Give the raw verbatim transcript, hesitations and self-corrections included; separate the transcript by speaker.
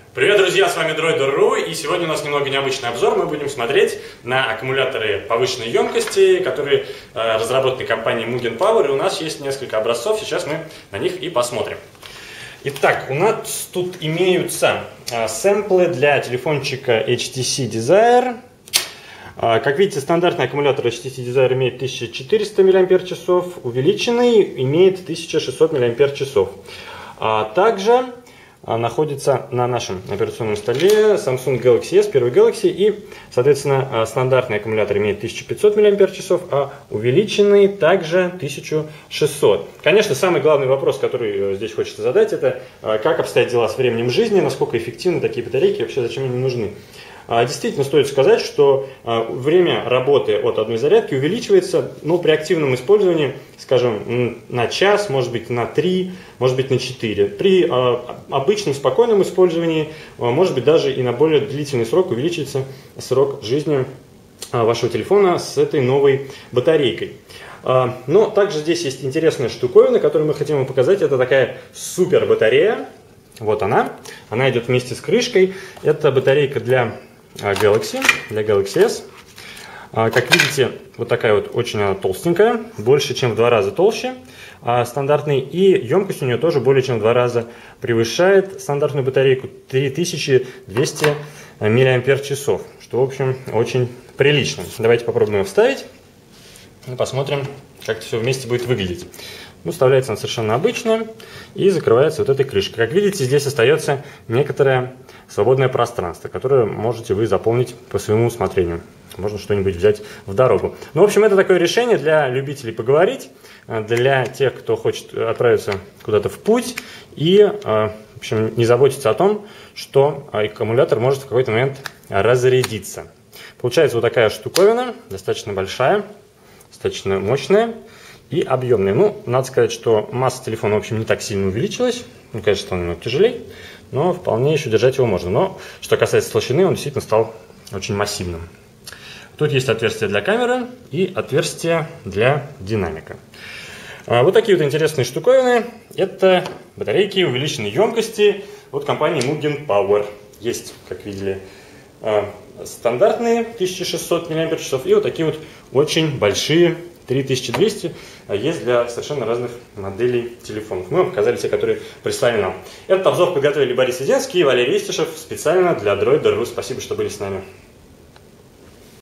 Speaker 1: Привет, друзья, с вами Droider точка ру, и сегодня у нас немного необычный обзор. Мы будем смотреть на аккумуляторы повышенной емкости, которые э, разработаны компанией Mugen Power, и у нас есть несколько образцов, сейчас мы на них и посмотрим. Итак, у нас тут имеются э, сэмплы для телефончика эйч ти си Desire. Э, как видите, стандартный аккумулятор эйч ти си Desire имеет тысяча четыреста миллиампер-часов, увеличенный имеет тысяча шестьсот миллиампер-часов. А также находится на нашем операционном столе Samsung Galaxy эс, первый Galaxy, и, соответственно, стандартный аккумулятор имеет тысячу пятьсот миллиампер-часов, а увеличенный также тысячу шестьсот. Конечно, самый главный вопрос, который здесь хочется задать, это как обстоят дела с временем жизни, насколько эффективны такие батарейки, вообще зачем они нужны. Действительно, стоит сказать, что время работы от одной зарядки увеличивается, ну, при активном использовании, скажем, на час, может быть, на три, может быть, на четыре. При обычном спокойном использовании, может быть, даже и на более длительный срок увеличится срок жизни вашего телефона с этой новой батарейкой. Но также здесь есть интересная штуковина, которую мы хотим вам показать. Это такая супер батарея. Вот она. Она идет вместе с крышкой. Это батарейка для Galaxy, для Galaxy эс. Как видите, вот такая вот очень она толстенькая, больше, чем в два раза толще стандартной, и емкость у нее тоже более чем в два раза превышает стандартную батарейку три тысячи двести миллиампер-часов, что, в общем, очень прилично. Давайте попробуем ее вставить и посмотрим, как это все вместе будет выглядеть. Ну, вставляется она совершенно обычно и закрывается вот этой крышкой. Как видите, здесь остается некоторое свободное пространство, которое можете вы заполнить по своему усмотрению. Можно что-нибудь взять в дорогу. Ну, в общем, это такое решение для любителей поговорить, для тех, кто хочет отправиться куда-то в путь и, в общем, не заботиться о том, что аккумулятор может в какой-то момент разрядиться. Получается вот такая штуковина, достаточно большая, достаточно мощная и объемная. Ну, надо сказать, что масса телефона, в общем, не так сильно увеличилась. Ну, конечно, он немного тяжелее, но вполне еще держать его можно. Но, что касается толщины, он действительно стал очень массивным. Тут есть отверстие для камеры и отверстие для динамика. Вот такие вот интересные штуковины. Это батарейки увеличенной емкости от компании Mugen Power. Есть, как видели, стандартные тысяча шестьсот миллиампер-часов и вот такие вот очень большие три тысячи двести, есть для совершенно разных моделей телефонов. Мы вам показали те, которые прислали нам. Этот обзор подготовили Борис Единский и Валерий Истишев специально для Droider точка ру. Спасибо, что были с нами.